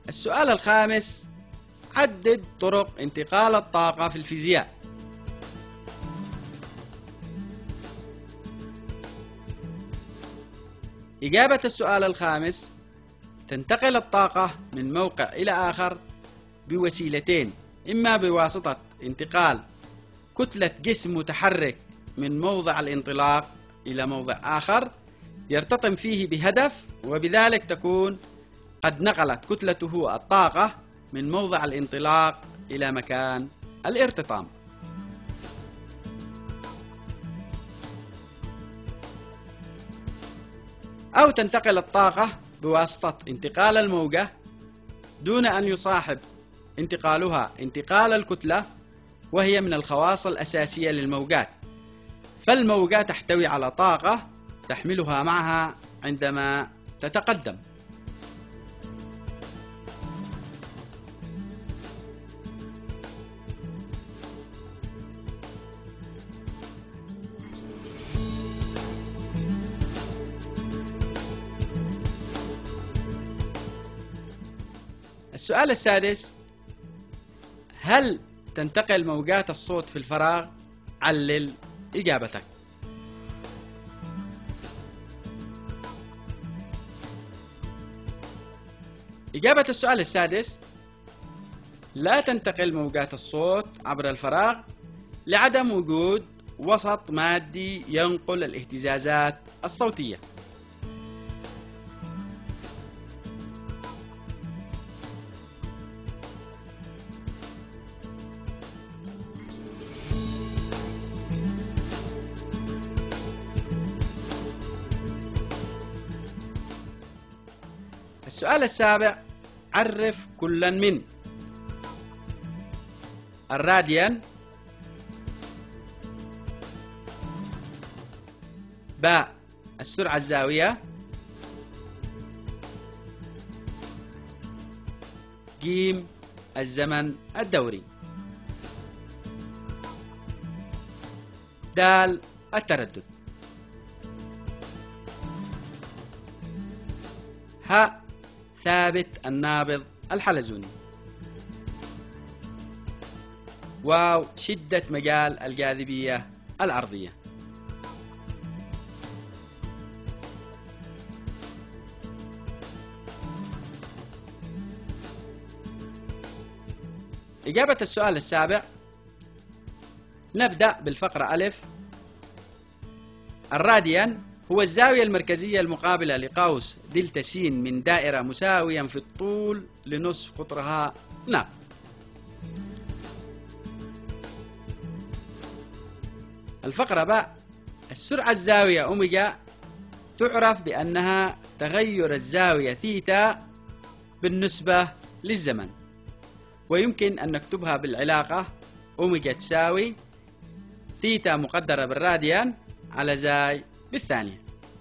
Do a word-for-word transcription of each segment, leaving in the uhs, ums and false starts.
السؤال الخامس: عدد طرق انتقال الطاقة في الفيزياء. إجابة السؤال الخامس: تنتقل الطاقة من موقع إلى آخر بوسيلتين، إما بواسطة انتقال كتلة جسم متحرك من موضع الانطلاق إلى موضع آخر يرتطم فيه بهدف، وبذلك تكون قد نقلت كتلته الطاقة من موضع الانطلاق إلى مكان الارتطام. أو تنتقل الطاقة بواسطة انتقال الموجة دون أن يصاحب انتقالها انتقال الكتلة، وهي من الخواص الأساسية للموجات، فالموجة تحتوي على طاقة تحملها معها عندما تتقدم. السؤال السادس: هل تنتقل موجات الصوت في الفراغ؟ علل إجابتك. إجابة السؤال السادس: لا تنتقل موجات الصوت عبر الفراغ لعدم وجود وسط مادي ينقل الاهتزازات الصوتية. السؤال السابع: عرف كلا من الراديان، باء السرعة الزاوية، جيم الزمن الدوري، دال التردد، ها ثابت النابض الحلزوني، واو شدة مجال الجاذبية الأرضية. إجابة السؤال السابع: نبدأ بالفقرة ألف. الراديان هو الزاوية المركزية المقابلة لقوس دلتا س من دائرة مساويا في الطول لنصف قطرها ن. الفقرة باء: السرعة الزاوية أوميجا تعرف بأنها تغير الزاوية ثيتا بالنسبة للزمن، ويمكن أن نكتبها بالعلاقة أوميجا تساوي ثيتا مقدرة بالراديان على زاي بالثانية.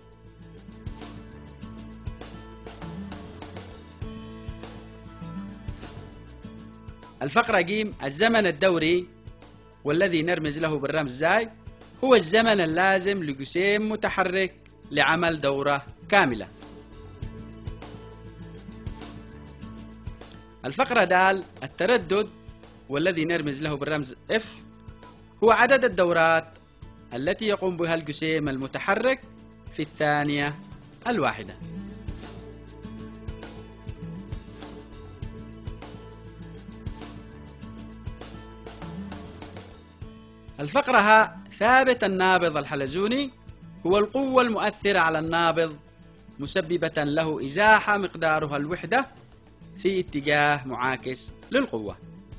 الفقرة ج: الزمن الدوري والذي نرمز له بالرمز زاي هو الزمن اللازم لجسيم متحرك لعمل دورة كاملة. الفقرة د: التردد والذي نرمز له بالرمز F هو عدد الدورات التي يقوم بها الجسيم المتحرك في الثانية الواحدة. الفقرة ه: ثابت النابض الحلزوني هو القوة المؤثرة على النابض مسببة له إزاحة مقدارها الوحدة في اتجاه معاكس للقوة.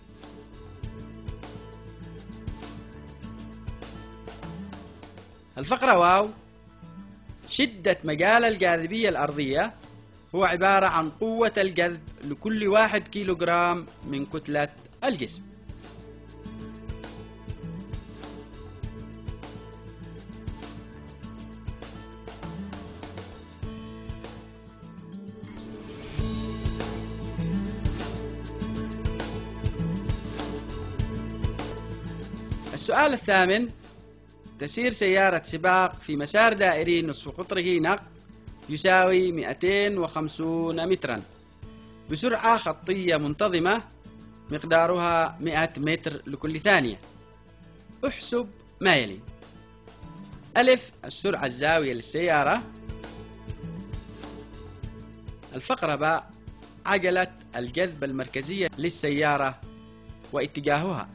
الفقرة واو: شدة مجال الجاذبية الأرضية هو عبارة عن قوة الجذب لكل واحد كيلوغرام من كتلة الجسم. السؤال الثامن: تسير سيارة سباق في مسار دائري نصف قطره نق يساوي مئتين وخمسين مترا، بسرعة خطية منتظمة مقدارها مئة متر لكل ثانية. احسب ما يلي: ألف السرعة الزاوية للسيارة. الفقرة باء عجلة الجذب المركزية للسيارة واتجاهها.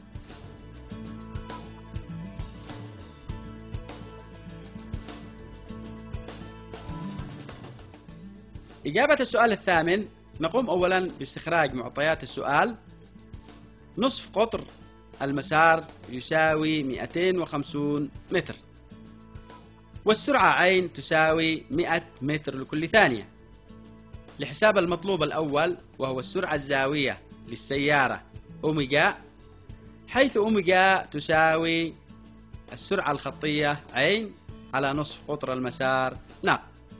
إجابة السؤال الثامن: نقوم أولا باستخراج معطيات السؤال. نصف قطر المسار يساوي مئتين وخمسين متر، والسرعة عين تساوي مئة متر لكل ثانية. لحساب المطلوب الأول وهو السرعة الزاوية للسيارة أوميجا، حيث أوميجا تساوي السرعة الخطية عين على نصف قطر المسار ناق،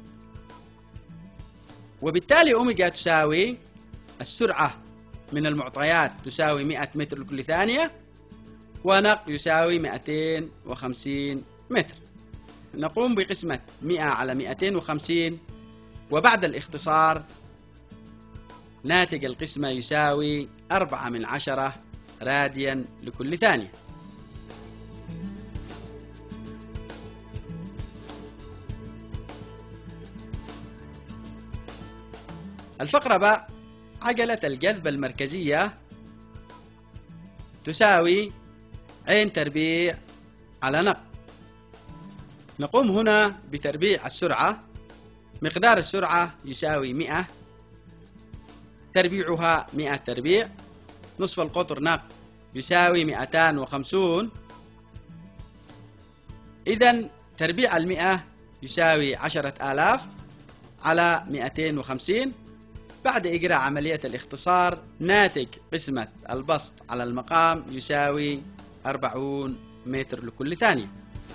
وبالتالي أوميجا تساوي السرعة من المعطيات تساوي مئة متر لكل ثانية، ونق يساوي مئتين وخمسين متر. نقوم بقسمة مئة على مئتين وخمسين، وبعد الاختصار ناتج القسمة يساوي أربعة من عشرة راديا لكل ثانية. الفقرة باء عجلة الجذب المركزية تساوي عين تربيع على نق. نقوم هنا بتربيع السرعة. مقدار السرعة يساوي مئة، تربيعها مئة تربيع. نصف القطر نق يساوي مئتان وخمسون. إذن تربيع المئة يساوي عشرة آلاف على مئتين وخمسين. بعد إجراء عملية الاختصار ناتج قسمة البسط على المقام يساوي أربعين متر لكل ثانية.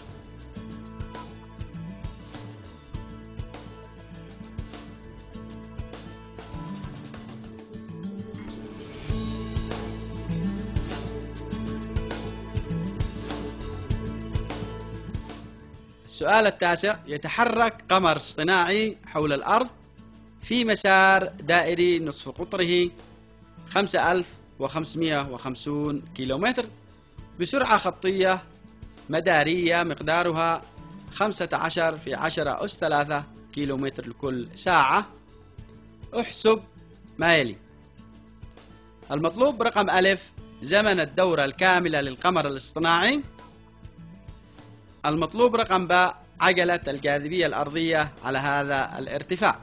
السؤال التاسع: يتحرك قمر اصطناعي حول الأرض في مسار دائري نصف قطره خمسة آلاف وخمسمئة وخمسين كيلومتر بسرعة خطية مدارية مقدارها خمسة عشر في عشرة أس ثلاثة كيلومتر لكل ساعة. احسب ما يلي: المطلوب رقم ألف زمن الدورة الكاملة للقمر الاصطناعي. المطلوب رقم باء عجلة الجاذبية الأرضية على هذا الارتفاع.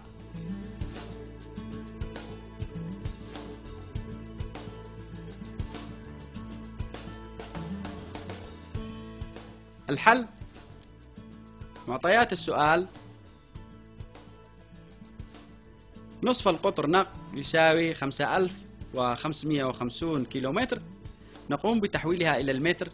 الحل: معطيات السؤال: نصف القطر نق يساوي خمسة آلاف وخمسمئة وخمسين كيلومتر. نقوم بتحويلها إلى المتر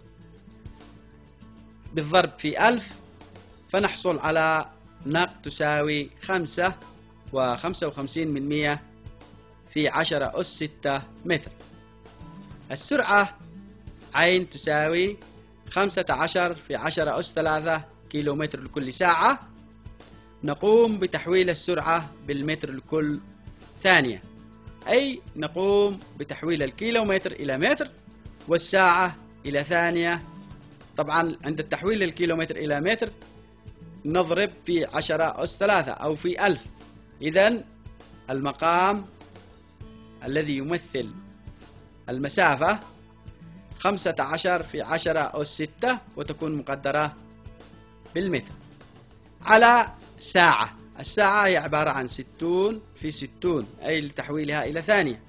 بالضرب في ألف، فنحصل على نق تساوي خمسة وخمسة وخمسين من مئة في عشرة أس ستة متر. السرعة عين تساوي خمسة عشر في عشرة أس ثلاثة كيلومتر لكل ساعة. نقوم بتحويل السرعة بالمتر لكل ثانية، أي نقوم بتحويل الكيلومتر إلى متر والساعة إلى ثانية. طبعا عند التحويل الكيلومتر إلى متر نضرب في عشرة أس ثلاثة أو في ألف. إذن المقام الذي يمثل المسافة خمسة عشر في عشرة أس ستة، وتكون مقدرة بالمتر على ساعة. الساعة هي عبارة عن ستون في ستون، أي لتحويلها إلى ثانية.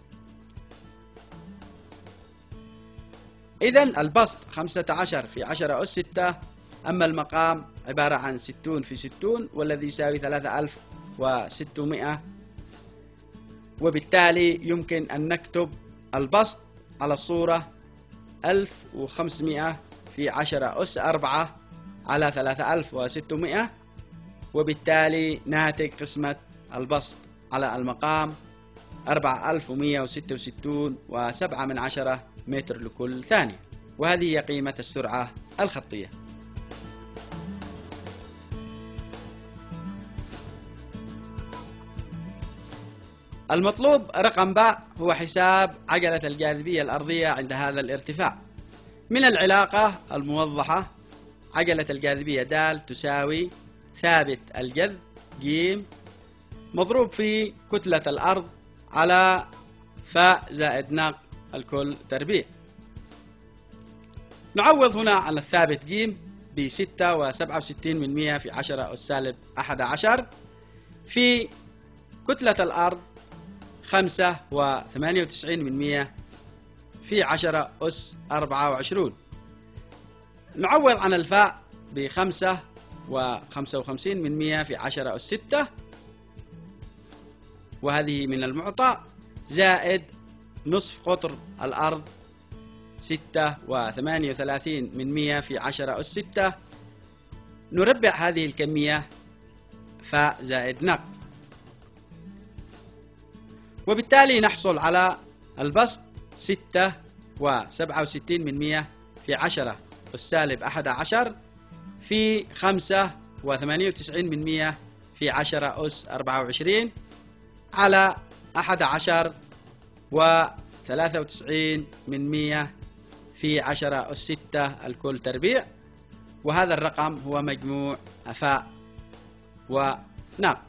إذن البسط خمسة عشر في عشرة أس ستة، أما المقام عبارة عن ستون في ستون، والذي يساوي ثلاثة آلاف وستمئة. وبالتالي يمكن أن نكتب البسط على الصورة ألف وخمسمئة في عشرة أس أربعة على ثلاثة آلاف وستمئة، وبالتالي ناتج قسمة البسط على المقام أربعة آلاف ومئة وستة وستين وسبعة من عشرة متر لكل ثانية، وهذه هي قيمة السرعة الخطية. المطلوب رقم باء هو حساب عجلة الجاذبية الأرضية عند هذا الارتفاع. من العلاقة الموضحة عجلة الجاذبية د تساوي ثابت الجذب ج مضروب في كتلة الأرض على فاء زائد ناق الكل تربيع. نعوض هنا عن الثابت ج ب ستة وسبعة وستين من مئة في عشرة أس سالب أحد عشر في كتلة الأرض خمسة وثمانية وتسعين من مئة في عشرة أس أربعة وعشرين. نعوض عن الفاء بخمسة وخمسة وخمسين من مئة في عشرة أس ستة، وهذه من المعطى، زائد نصف قطر الأرض ستة وثمانية وثلاثين من مئة في عشرة أس ستة. نربع هذه الكمية فاء زائد نق، وبالتالي نحصل على البسط ستة وسبعة وستين من مئة في عشرة أس سالب أحد عشر في خمسة وثمانية وتسعين من مئة في عشرة أس أربعة وعشرين على أحد عشر وثلاثة وتسعين من مئة في عشرة أس ستة الكل تربيع، وهذا الرقم هو مجموع فاء وناق.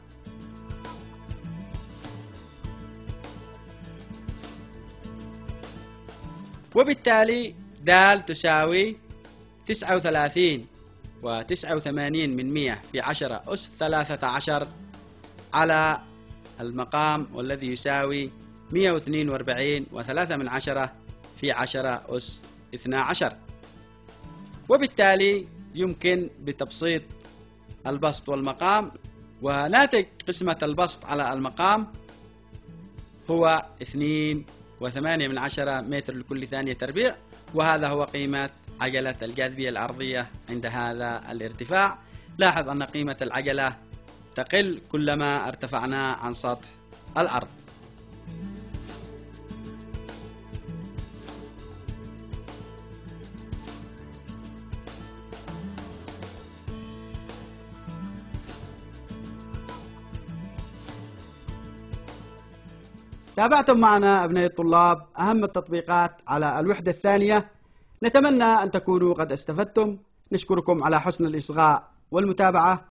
وبالتالي د تساوي تسعة وثلاثين وتسعة وثمانين من مئة في عشرة أس ثلاثة عشر على المقام والذي يساوي مئة واثنين وأربعين وثلاثة من عشرة في عشرة أس اثنا عشر. وبالتالي يمكن بتبسيط البسط والمقام، وناتج قسمة البسط على المقام هو اثنين وثمانية من عشرة متر لكل ثانية تربيع، وهذا هو قيمة عجلة الجاذبية الأرضية عند هذا الارتفاع. لاحظ أن قيمة العجلة تقل كلما ارتفعنا عن سطح الأرض. تابعتم معنا أبناء الطلاب أهم التطبيقات على الوحدة الثانية. نتمنى أن تكونوا قد استفدتم. نشكركم على حسن الإصغاء والمتابعة.